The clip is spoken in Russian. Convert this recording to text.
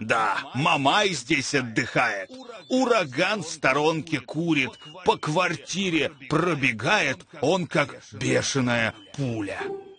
Да, Мамай здесь отдыхает. Ураган в сторонке курит, по квартире пробегает, он как бешеная пуля.